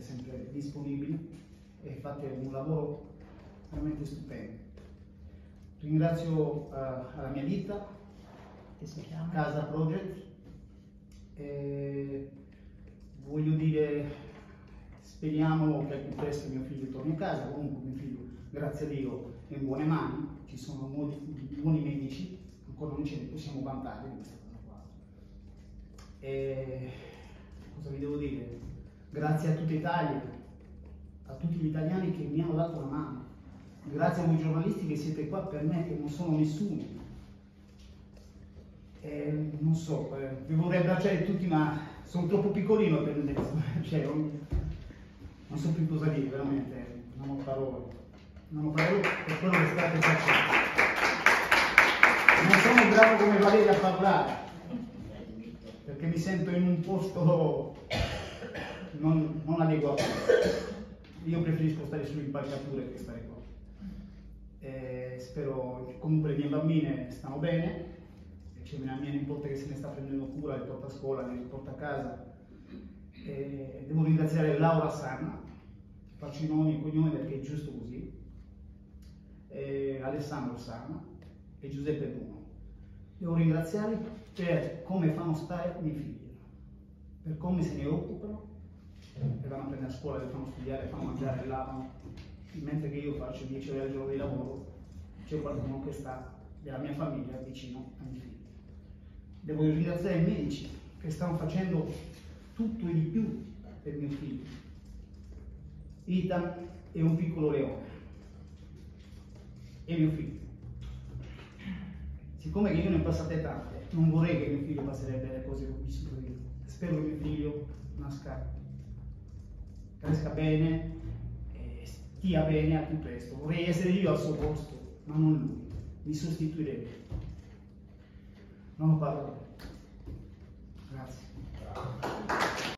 sempre disponibili e fate un lavoro veramente stupendo. Ringrazio alla mia ditta, Che si chiama? Casa Project, e voglio dire, speriamo che al più presto mio figlio torni a casa. Comunque mio figlio, grazie a Dio, è in buone mani, ci sono buoni medici, ancora non ce ne possiamo vantare di questa cosa qua. E cosa vi devo dire? Grazie a tutta Italia, a tutti gli italiani che mi hanno dato una mano, grazie a voi giornalisti che siete qua per me, che non sono nessuno. Non so, vi vorrei abbracciare tutti, ma sono troppo piccolino per adesso, cioè, non so più cosa dire, veramente, non ho parole per quello che state facendo. Non sono bravo come Valeria a parlare, perché mi sento in un posto non adeguato. Io preferisco stare sulle impalcature che stare qua. Spero, comunque le mie bambine stanno bene. C'è una mia nipote che se ne sta prendendo cura, le porta a scuola, le riporta a casa. Devo ringraziare Laura Sanna, faccio i nomi e cognomi perché è giusto così, Alessandro Sanna e Giuseppe Bruno. Devo ringraziarli per come fanno stare i miei figli, per come se ne occupano, le vanno a prendere a scuola, le fanno studiare, le fanno mangiare, le lavano, mentre che io faccio 10 ore al giorno di lavoro, c'è qualcuno che sta della mia famiglia vicino ai miei figli. Devo ringraziare i medici che stanno facendo tutto e di più per mio figlio. Ethan è un piccolo leone. E mio figlio. Siccome che io ne ho passate tante, non vorrei che mio figlio passerebbe le cose che ho vissuto io. Spero che mio figlio cresca bene, stia bene al più presto. Vorrei essere io al suo posto, ma non lui. Mi sostituirebbe. Non ho parole.